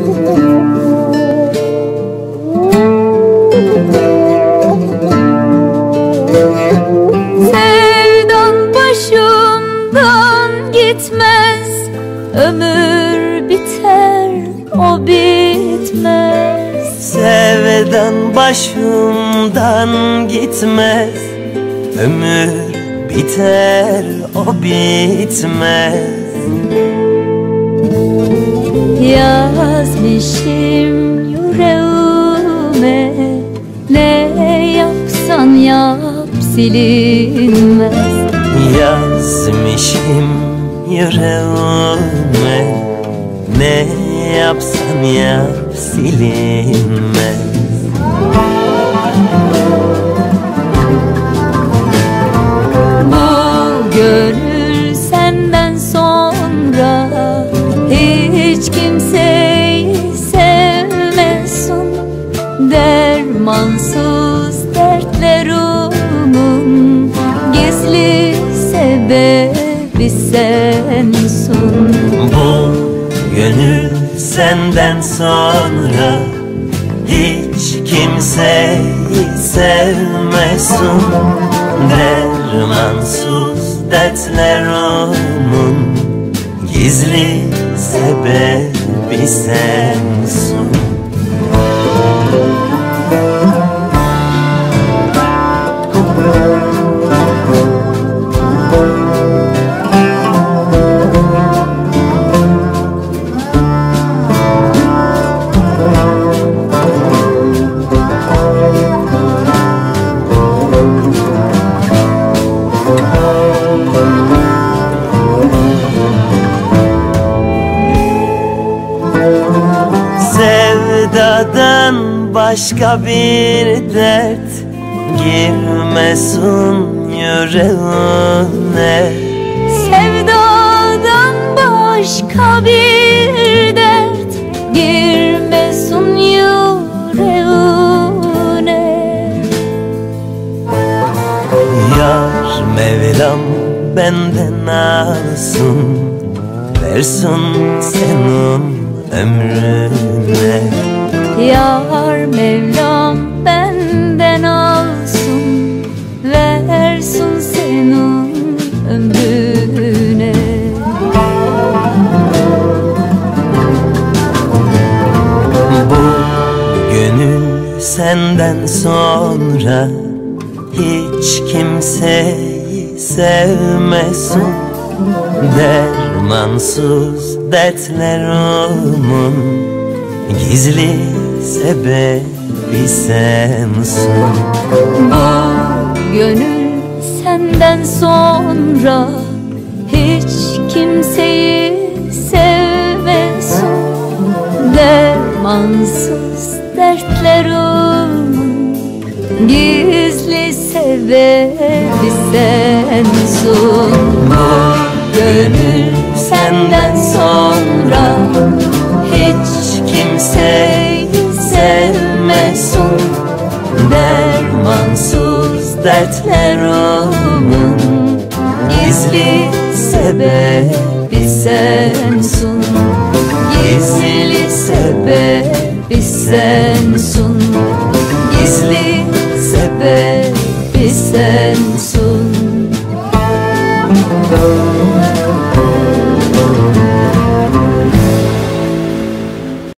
Sevdan başımdan gitmez, ömür biter o bitmez. Sevdan başımdan gitmez, ömür biter o bitmez. Yazmışım yüreğime, ne yapsan yap silinmez. Yazmışım yüreğime, ne yapsan yap silinmez. Bu gönül senden sonra hiç kimseyi sevmesin. Dermansız dertlerimin gizli sebebi sensin. Bu gönül senden sonra hiç kimseyi sevmesin. Dermansız dertlerimin gizli sebebi sensin. Sevdadan başka bir dert girmesin yüreğine. Sevdadan başka bir dert girmesin yüreğine. Yar Mevlam benden alsın, versin senin ömrüne. Yar Mevlam benden alsın, versin senin ömrüne. Bu gönül senden sonra hiç kimseyi sevmesin. Dermansız dertlerimin gizli sebebi sensin. Bu gönül senden sonra hiç kimseyi sevmesin. Dermansız dertlerimin gizli sebebi sensin. Bu gönül senden sonra hiç kimseyi sevmesin. Dermansız dertlerimin gizli sebebi sensin. Gizli sebebi sensin. Gizli sebebi sensin.